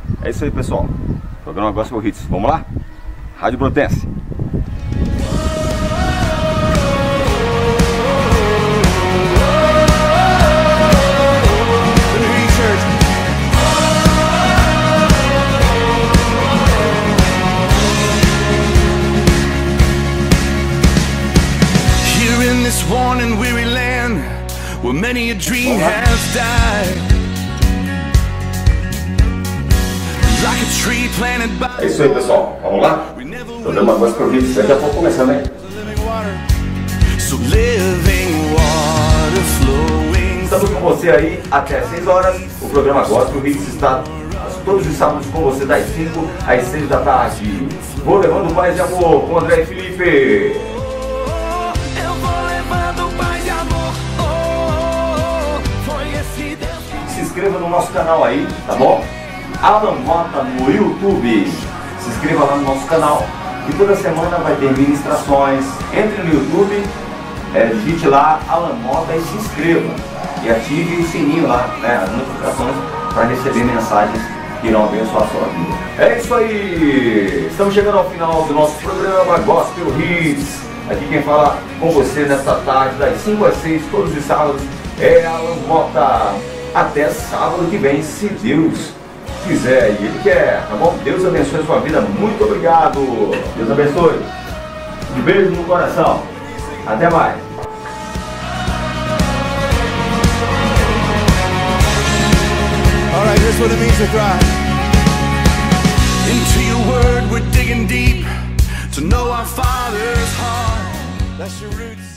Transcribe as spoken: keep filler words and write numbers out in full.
É isso aí, pessoal. Programa Gospel Hits. Vamos lá? Rádio Brotense. This worn and weary land where many a dream has died, like a tree planted by. É isso aí, pessoal. Vamos lá? Programa Gospel Hits. Daqui a pouco começando, hein? So living water flowing. Estamos com você aí até seis horas. O programa Gospel Hits está todos os sábados com você das cinco às seis da tarde. Vou levando paz e amor com André e Felipe. Se inscreva no nosso canal aí, tá bom? Alan Mota no YouTube. Se inscreva lá no nosso canal e toda semana vai ter ministrações. Entre no YouTube, é, digite lá Alan Mota e se inscreva. E ative o sininho lá, né, as notificações para receber mensagens que irão abençoar a sua vida. É isso aí! Estamos chegando ao final do nosso programa Gospel Hits. Aqui quem fala com você nesta tarde, das cinco às seis, todos os sábados, é Alan Mota. Até sábado que vem, se Deus quiser e Ele quer, tá bom? Deus abençoe a sua vida, muito obrigado. Deus abençoe. Um beijo no coração. Até mais. All right, here's what it means to cry. Into your word we're digging deep to know our Father's heart. That's your roots.